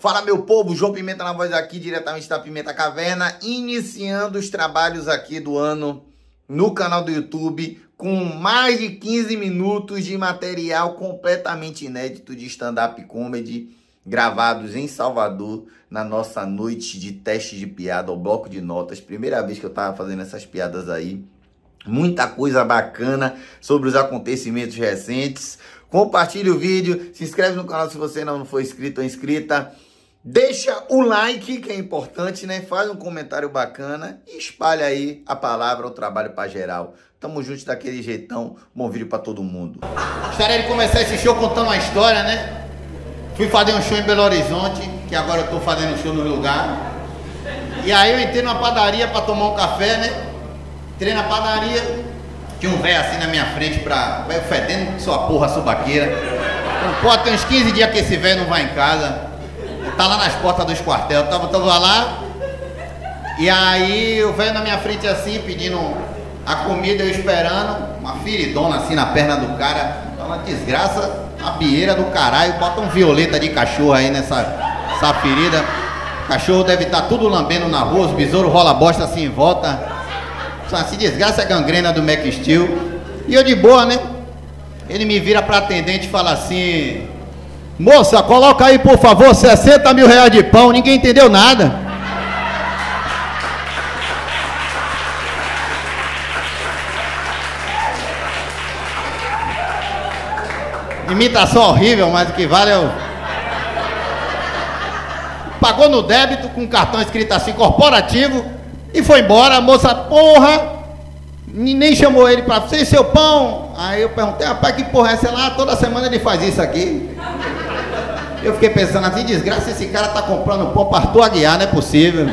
Fala, meu povo, João Pimenta na voz aqui, diretamente da Pimenta Caverna, iniciando os trabalhos aqui do ano no canal do YouTube, com mais de 15 minutos de material completamente inédito de stand-up comedy, gravados em Salvador, na nossa noite de teste de piada, o bloco de notas. Primeira vez que eu tava fazendo essas piadas aí. Muita coisa bacana sobre os acontecimentos recentes. Compartilhe o vídeo, se inscreve no canal se você não for inscrito ou inscrita. Deixa o like, que é importante, né? Faz um comentário bacana e espalha aí a palavra, o trabalho pra geral. Tamo juntos daquele jeitão. Bom vídeo pra todo mundo. Gostaria de começar esse show contando uma história, né? Fui fazer um show em Belo Horizonte, que agora eu tô fazendo um show no lugar. E aí eu entrei numa padaria pra tomar um café, né? Entrei na padaria, tinha um velho assim na minha frente, velho fedendo sua porra subaqueira. Pô, tem uns 15 dias que esse velho não vai em casa. Tá lá nas portas dos quartéis. Eu tava lá, e aí o velho na minha frente assim, pedindo a comida, eu esperando, uma feridona assim na perna do cara. Uma desgraça, uma bieira do caralho. Bota um violeta de cachorro aí nessa ferida. O cachorro deve estar tudo lambendo na rua, os besouros rola bosta assim em volta. Se desgraça a gangrena do Mac Steel. E eu de boa, né? Ele me vira pra atendente e fala assim: moça, coloca aí por favor 60 mil reais de pão. Ninguém entendeu nada. Imitação horrível, mas o que vale é o... Pagou no débito com um cartão escrito assim, corporativo, e foi embora. A moça, porra, nem chamou ele pra você, seu pão. Aí eu perguntei: rapaz, que porra é essa? Lá toda semana ele faz isso aqui. Eu fiquei pensando assim: desgraça, esse cara tá comprando pão para Arthur Aguiar, não é possível.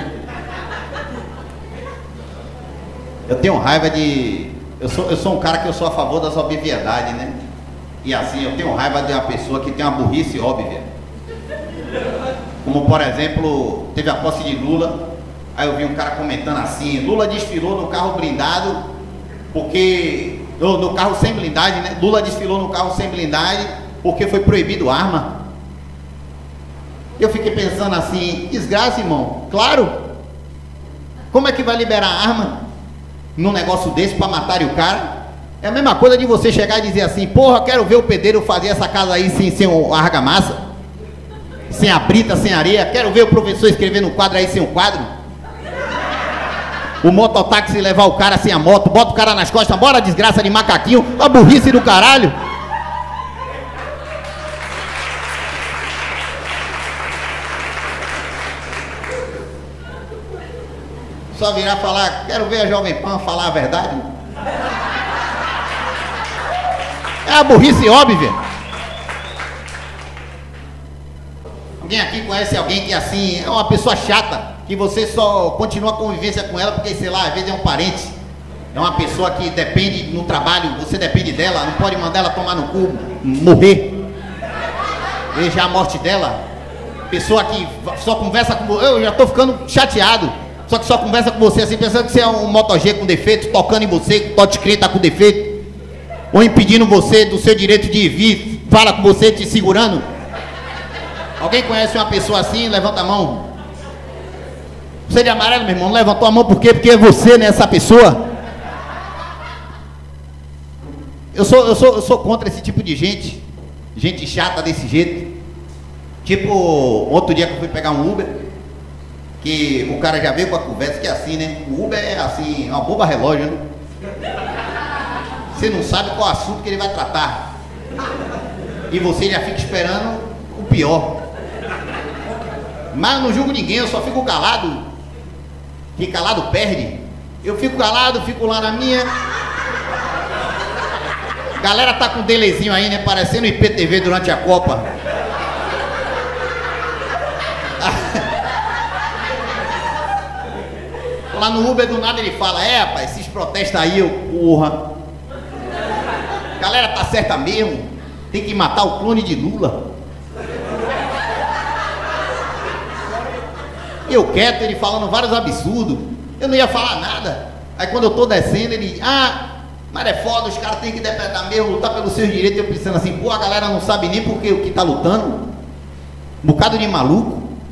Eu tenho raiva de... Eu sou um cara que eu sou a favor das obviedades, né? E assim, eu tenho raiva de uma pessoa que tem uma burrice óbvia. Como, por exemplo, teve a posse de Lula. Aí eu vi um cara comentando assim: Lula desfilou no carro blindado porque... No carro sem blindagem, né? Lula desfilou no carro sem blindagem porque foi proibido arma. Eu fiquei pensando assim: desgraça, irmão. Claro. Como é que vai liberar arma num negócio desse para matar o cara? É a mesma coisa de você chegar e dizer assim: porra, quero ver o pedreiro fazer essa casa aí sem argamassa, sem a brita, sem areia. Quero ver o professor escrever no quadro aí sem o quadro. O mototáxi levar o cara sem a moto, bota o cara nas costas, bora desgraça de macaquinho, a burrice do caralho. Só virar e falar: quero ver a Jovem Pan falar a verdade. É a burrice óbvia. Alguém aqui conhece alguém que assim é uma pessoa chata, que você só continua a convivência com ela porque, sei lá, às vezes é um parente, é uma pessoa que depende no trabalho, você depende dela, não pode mandar ela tomar no cu, morrer, veja a morte dela. Pessoa que só conversa com você, eu já tô ficando chateado, só que só conversa com você assim, pensando que você é um Moto G com defeito, tocando em você, que o touchscreen tá com defeito, ou impedindo você do seu direito de vir, fala com você te segurando. Alguém conhece uma pessoa assim? Levanta a mão. Você de amarelo, meu irmão, não levantou a mão por quê? Porque é você, né, essa pessoa. Eu sou contra esse tipo de gente. Gente chata desse jeito. Tipo, outro dia que eu fui pegar um Uber, que o cara já veio com a conversa que é assim, né? O Uber é assim, é uma bomba relógio, né? Você não sabe qual assunto que ele vai tratar. E você já fica esperando o pior. Mas eu não julgo ninguém, eu só fico calado. Que calado perde. Eu fico calado, fico lá na minha. Galera tá com um delezinho aí, né? Parecendo IPTV durante a Copa. Lá no Uber do nada ele fala: é, rapaz, esses protestos aí, eu, porra. Galera tá certa mesmo. Tem que matar o clone de Lula. Eu quieto, ele falando vários absurdos. Eu não ia falar nada. Aí quando eu tô descendo, ele: mas é foda, os caras têm que interpretar mesmo, lutar pelos seus direitos. Eu pensando assim: pô, a galera não sabe nem porque o que tá lutando. Um bocado de maluco.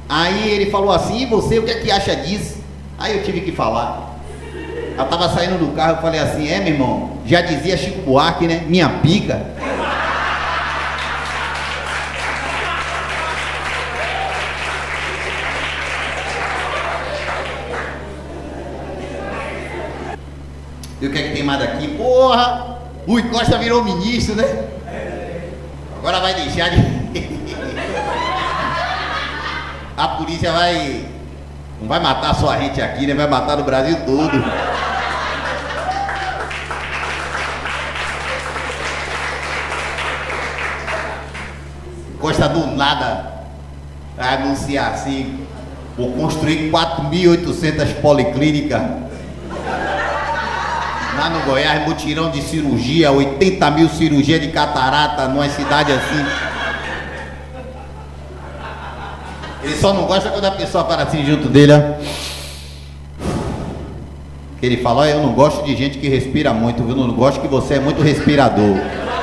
Aí ele falou assim, e você, o que é que acha disso? Aí eu tive que falar. Eu tava saindo do carro, eu falei assim, meu irmão, já dizia Chico Buarque, né? Minha pica. E o que é que tem mais daqui? Porra! Rui Costa virou ministro, né? Agora vai deixar de... A polícia vai... Não vai matar só a gente aqui, né? Vai matar no Brasil todo. Costa do nada vai anunciar assim: vou construir 4.800 policlínicas lá no Goiás, mutirão de cirurgia, 80 mil cirurgias de catarata numa cidade assim. Ele só não gosta quando a pessoa para assim junto dele, ó. Que ele fala, eu não gosto de gente que respira muito, viu? Não gosto que você é muito respirador.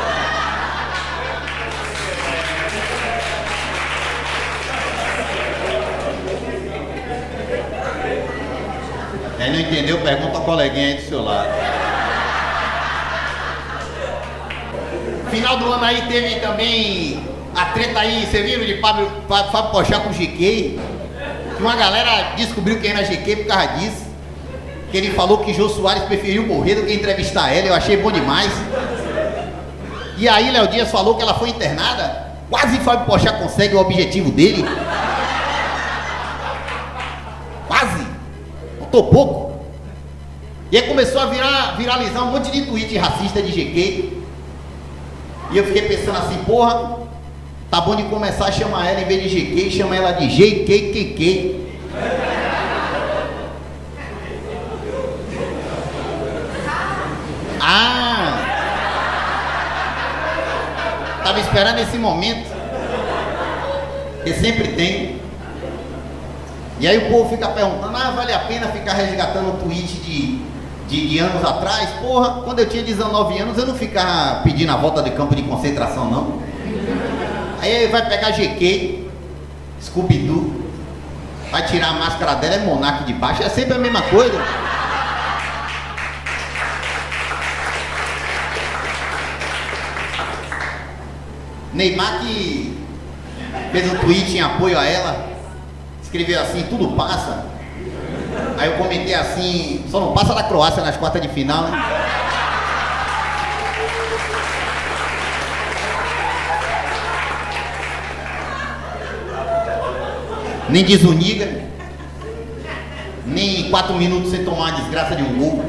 Aí não entendeu? Pergunta ao coleguinha aí do seu lado. Final do ano aí teve também a treta aí, você viu, de Fábio Pochá com o GK? Que uma galera descobriu quem era GK por causa disso. Que ele falou que Jô Soares preferiu morrer do que entrevistar ela, eu achei bom demais. E aí Léo Dias falou que ela foi internada. Quase Fábio Pochá consegue o objetivo dele. Quase. Faltou pouco. E aí começou a viralizar um monte de tweet racista de GK. E eu fiquei pensando assim, porra, tá bom de começar a chamar ela em vez de GK, chama ela de JKKK. Ah! Tava esperando esse momento. Que sempre tem. E aí o povo fica perguntando, vale a pena ficar resgatando o tweet de anos atrás? Porra, quando eu tinha 19 anos eu não ficava pedindo a volta de campo de concentração, não. Aí vai pegar GK, Scooby-Doo, vai tirar a máscara dela, é Monark de baixo, é sempre a mesma coisa. Neymar, que fez um tweet em apoio a ela, escreveu assim, tudo passa. Aí eu comentei assim, só não passa da Croácia nas quartas de final, né? Nem desuniga, nem 4 minutos sem tomar uma desgraça de um gol.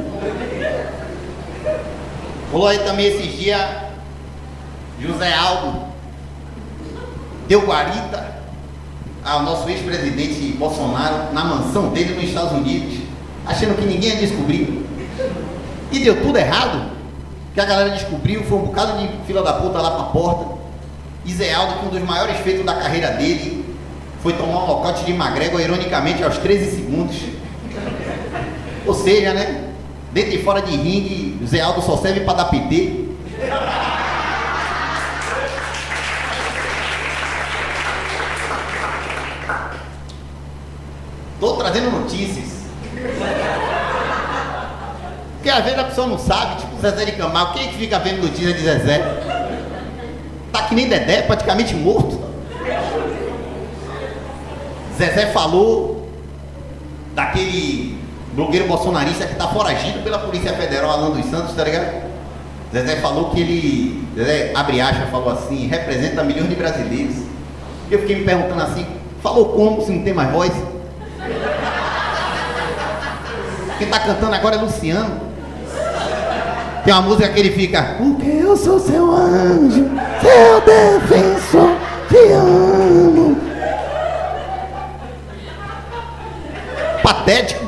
Rolou aí também esses dias, José Aldo deu guarita ao nosso ex-presidente Bolsonaro na mansão dele nos Estados Unidos, achando que ninguém ia descobrir. E deu tudo errado, que a galera descobriu, foi um bocado de fila da puta lá pra porta. E Zé Aldo, que um dos maiores feitos da carreira dele foi tomar um nocaute de McGregor, ironicamente, aos 13 segundos. Ou seja, né? Dentro e fora de ringue, o Zé Aldo só serve pra dar PT. Tô trazendo notícias. Porque às vezes a pessoa não sabe, tipo Zezé de Camargo, quem é que fica vendo notícia de Zezé? Tá que nem Dedé, praticamente morto. Zezé falou daquele blogueiro bolsonarista que tá foragido pela Polícia Federal, Alan dos Santos, tá ligado? Zezé falou que ele, Zezé, abre aspas, falou assim, representa milhões de brasileiros. E eu fiquei me perguntando assim, falou como se não tem mais voz? Quem tá cantando agora é Luciano. Tem uma música que ele fica, porque eu sou seu anjo, seu defensor, te amo. Patético.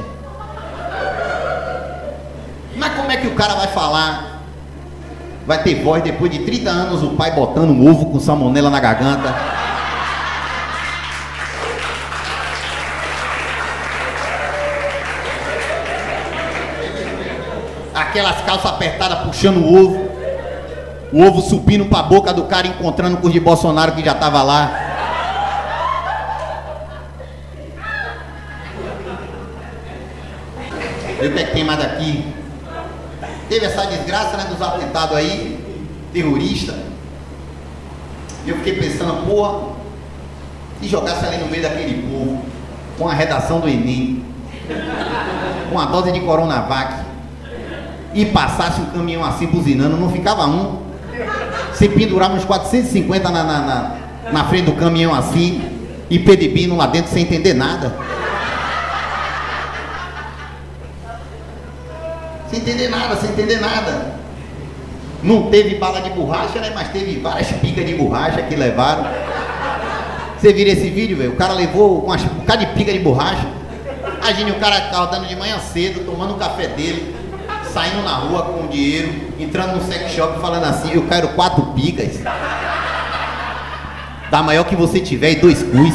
Mas como é que o cara vai falar? Vai ter voz depois de 30 anos, o pai botando um ovo com salmonela na garganta. Aquelas calças apertadas puxando o ovo subindo pra boca do cara, encontrando com os de Bolsonaro que já tava lá. E o que é que tem mais aqui? Teve essa desgraça, né, dos atentados aí, terrorista. E eu fiquei pensando, porra, se jogasse ali no meio daquele povo, com a redação do Enem, com a dose de Coronavac, e passasse um caminhão assim buzinando, não ficava um. Se pendurava uns 450 na frente do caminhão assim, e pedibino lá dentro sem entender nada. Sem entender nada, sem entender nada. Não teve bala de borracha, né? Mas teve várias picas de borracha que levaram. Você vira esse vídeo, velho? O cara levou um bocado de pica de borracha. Imagine o cara acordando de manhã cedo, tomando o café dele, saindo na rua com o dinheiro, entrando no sex shop falando assim, eu quero 4 picas. Da maior que você tiver e 2 cus.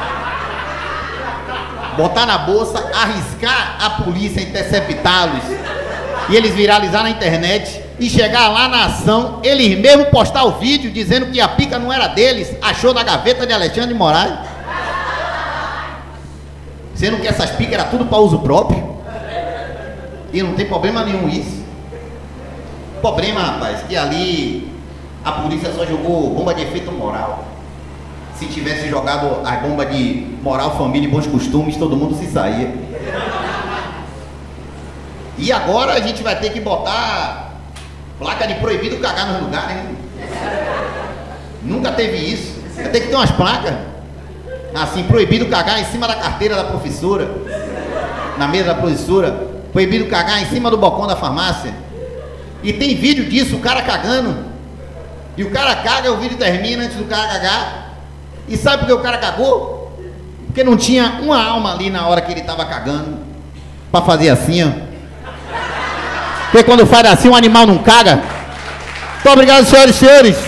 Botar na bolsa, arriscar a polícia interceptá-los e eles viralizar na internet e chegar lá na ação, eles mesmos postar o vídeo dizendo que a pica não era deles, achou na gaveta de Alexandre de Moraes. Sendo que essas picas eram tudo para uso próprio. E não tem problema nenhum isso. Problema, rapaz, que ali a polícia só jogou bomba de efeito moral. Se tivesse jogado a bomba de moral, família e bons costumes, todo mundo se saía. E agora a gente vai ter que botar placa de proibido cagar nos lugares, hein? Nunca teve isso. Vai ter que ter umas placas assim, proibido cagar em cima da carteira da professora, na mesa da professora, proibido cagar em cima do balcão da farmácia. E tem vídeo disso, o cara cagando. E o cara caga, o vídeo termina antes do cara cagar. E sabe por que o cara cagou? Porque não tinha uma alma ali na hora que ele estava cagando para fazer assim, ó. Porque quando faz assim, um animal não caga. Muito obrigado, senhoras e senhores.